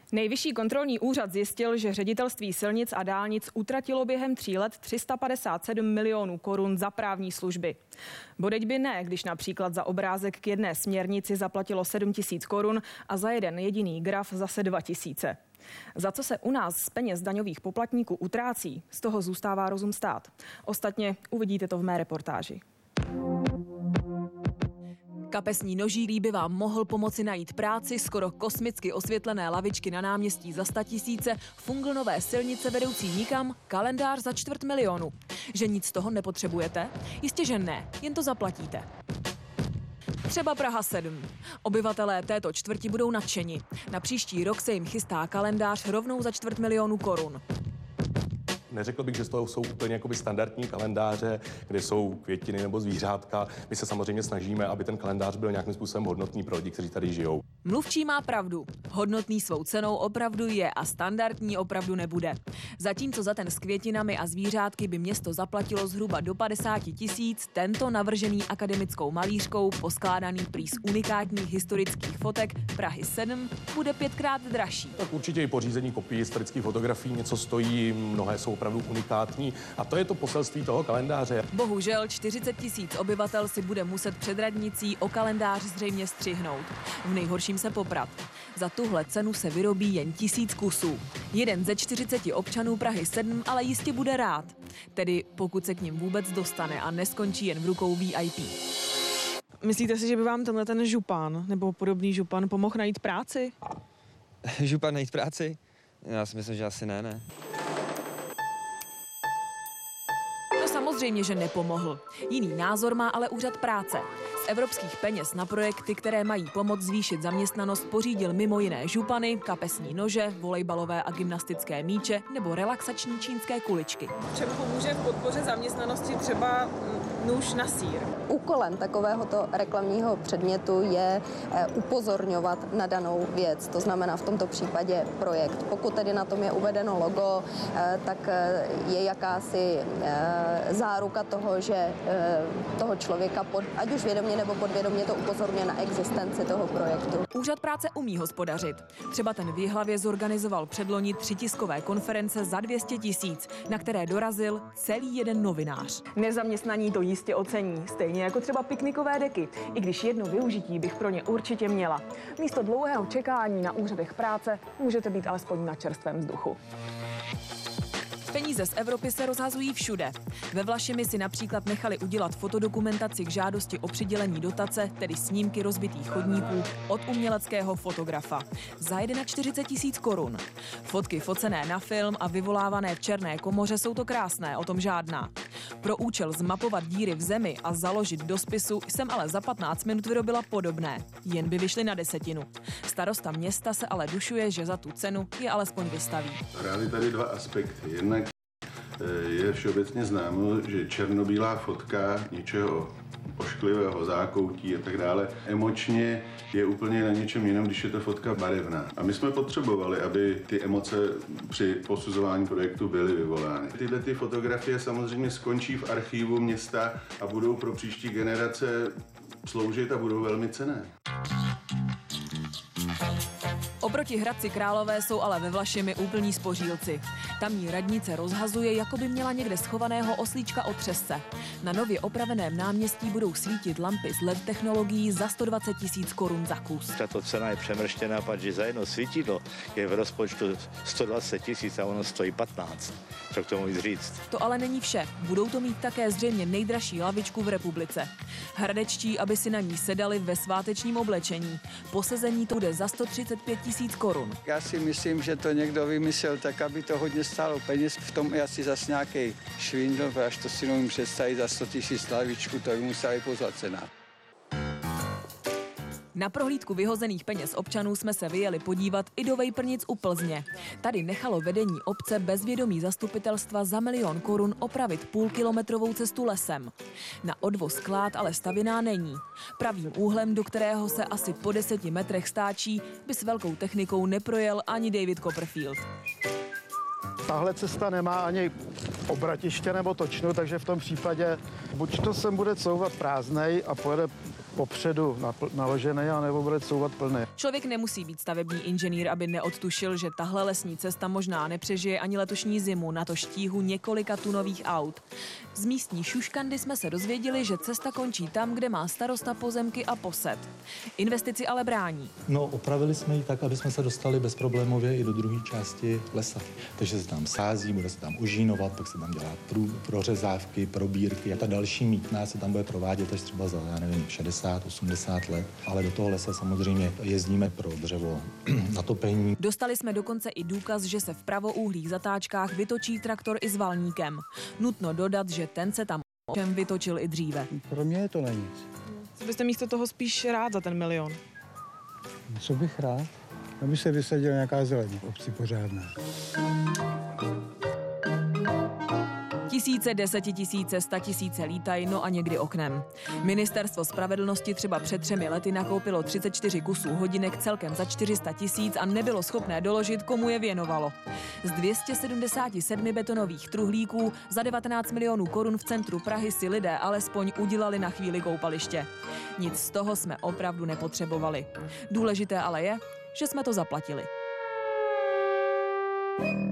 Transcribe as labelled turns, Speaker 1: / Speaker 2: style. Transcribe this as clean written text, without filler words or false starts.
Speaker 1: Nejvyšší kontrolní úřad zjistil, že Ředitelství silnic a dálnic utratilo během 3 let 357 milionů korun za právní služby. Bodeď by ne, když například za obrázek k jedné směrnici zaplatilo 7 000 korun a za jeden jediný graf zase 2 000. Za co se u nás z peněz daňových poplatníků utrácí, z toho zůstává rozum stát. Ostatně uvidíte to v mé reportáži. Kapesní nožík by vám mohl pomoci najít práci, skoro kosmicky osvětlené lavičky na náměstí za 100 000, fungl nové silnice vedoucí nikam, kalendář za 250 000. Že nic z toho nepotřebujete? Jistě, že ne, jen to zaplatíte. Třeba Praha 7. Obyvatelé této čtvrti budou nadšeni. Na příští rok se jim chystá kalendář rovnou za 250 000 korun.
Speaker 2: Neřekl bych, že z toho jsou úplně jakoby standardní kalendáře, kde jsou květiny nebo zvířátka. My se samozřejmě snažíme, aby ten kalendář byl nějakým způsobem hodnotný pro lidi, kteří tady žijou.
Speaker 1: Mluvčí má pravdu. Hodnotný svou cenou opravdu je a standardní opravdu nebude. Zatímco za ten s květinami a zvířátky by město zaplatilo zhruba do 50 000, tento navržený akademickou malířkou, poskládaný prý z unikátních historických fotek Prahy 7, bude 5krát dražší.
Speaker 2: Tak určitě i pořízení kopií historických fotografií něco stojí, mnohé jsou opravdu unikátní a to je to poselství toho kalendáře.
Speaker 1: Bohužel 40 000 obyvatel si bude muset před radnicí o kalendář zřejmě střihnout. V nejhorším se poprat. Za tuhle cenu se vyrobí jen 1000 kusů. Jeden ze 40 občanů Prahy 7 ale jistě bude rád. Tedy pokud se k ním vůbec dostane a neskončí jen v rukou VIP. Myslíte si, že by vám tenhle ten župan nebo podobný župan pomohl najít práci?
Speaker 3: Župan najít práci? Já si myslím, že asi ne.
Speaker 1: Samozřejmě, že nepomohl. Jiný názor má ale úřad práce. Z evropských peněz na projekty, které mají pomoct zvýšit zaměstnanost, pořídil mimo jiné župany, kapesní nože, volejbalové a gymnastické míče nebo relaxační čínské kuličky. Čemu pomůže v podpoře zaměstnanosti třeba nůž na sýr?
Speaker 4: Úkolem takovéhoto reklamního předmětu je upozorňovat na danou věc, to znamená v tomto případě projekt. Pokud tedy na tom je uvedeno logo, tak je jakási záruka toho, že toho člověka, ať už vědomě nebo podvědomě, to upozorňuje na existenci toho projektu.
Speaker 1: Úřad práce umí hospodařit. Třeba ten v Jihlavě zorganizoval předloni 3 tiskové konference za 200 000, na které dorazil celý jeden novinář. Nezaměstnaní to jistě ocení, stejně jako třeba piknikové deky, i když jedno využití bych pro ně určitě měla. Místo dlouhého čekání na úřadech práce můžete být alespoň na čerstvém vzduchu. Peníze z Evropy se rozhazují všude. Ve Vlašimi si například nechali udělat fotodokumentaci k žádosti o přidělení dotace, tedy snímky rozbitých chodníků, od uměleckého fotografa. Za 41 000 korun. Fotky focené na film a vyvolávané v černé komoře jsou to krásné, o tom žádná. Pro účel zmapovat díry v zemi a založit do spisu jsem ale za 15 minut vyrobila podobné. Jen by vyšly na 10. Starosta města se ale dušuje, že za tu cenu je alespoň vystaví.
Speaker 5: Hrály tady 2 aspekty. Jednak je všeobecně známo, že černobílá fotka něčeho ošklivého, zákoutí a tak dále, emočně je úplně na něčem jiném, když je to fotka barevná. A my jsme potřebovali, aby ty emoce při posuzování projektu byly vyvolány. Tyhle ty fotografie samozřejmě skončí v archivu města a budou pro příští generace sloužit a budou velmi cenné.
Speaker 1: Oproti Hradci Králové jsou ale ve Vlašimi úplní spořílci. Tamní radnice rozhazuje, jako by měla někde schovaného oslíčka od třesce. Na nově opraveném náměstí budou svítit lampy s LED technologií za 120 000 korun za kus.
Speaker 6: Tato cena je přemrštěná, protože za jedno svítidlo je v rozpočtu 120 000 a ono stojí 15. Co k tomu víc říct?
Speaker 1: To ale není vše. Budou to mít také zřejmě nejdražší lavičku v republice. Hradečtí, aby si na ní sedali ve svátečním oblečení. Posezení to bude za 135 000 korun.
Speaker 7: Já si myslím, že to někdo vymyslel tak, aby to hodně stálo peněz. V tom je asi zas nějaký švindl, až to si nevím představit za 100 000 lavičku, to by museli pozvat cena.
Speaker 1: Na prohlídku vyhozených peněz občanů jsme se vyjeli podívat i do Vejprnic u Plzně. Tady nechalo vedení obce bez vědomí zastupitelstva za 1 000 000 korun opravit půlkilometrovou cestu lesem. Na odvoz sklád ale stavěná není. Pravým úhlem, do kterého se asi po 10 metrech stáčí, by s velkou technikou neprojel ani David Copperfield.
Speaker 8: Tahle cesta nemá ani obratiště nebo točnu, takže v tom případě buď to sem bude couvat prázdnej a pojede popředu naložený a nebo bude couvat plný.
Speaker 1: Člověk nemusí být stavební inženýr, aby neodtušil, že tahle lesní cesta možná nepřežije ani letošní zimu, na to štíhu několika tunových aut. Z místní šuškandy jsme se dozvěděli, že cesta končí tam, kde má starosta pozemky a posed. Investici ale brání.
Speaker 9: No, opravili jsme ji tak, aby jsme se dostali bezproblémově i do druhé části lesa. Takže se tam sází, bude se tam užínovat, pak se tam dělá prořezávky, probírky a ta další mýtná se tam bude provádět až třeba za, 60-80 let. Ale do toho lesa samozřejmě jezdíme pro dřevo na topení.
Speaker 1: Dostali jsme dokonce i důkaz, že se v pravouhlých zatáčkách vytočí traktor i s valníkem. Nutno dodat, že ten se tam vytočil i dříve.
Speaker 10: Pro mě je to na nic.
Speaker 1: Co byste místo toho spíš rád za ten milion?
Speaker 10: Co bych rád? Aby se vysadila nějaká zeleň v obci pořádná.
Speaker 1: Tisíce, desetitisíce, statisíce lítají, no a někdy oknem. Ministerstvo spravedlnosti třeba před 3 lety nakoupilo 34 kusů hodinek celkem za 400 000 a nebylo schopné doložit, komu je věnovalo. Z 277 betonových truhlíků za 19 milionů korun v centru Prahy si lidé alespoň udělali na chvíli koupaliště. Nic z toho jsme opravdu nepotřebovali. Důležité ale je, že jsme to zaplatili.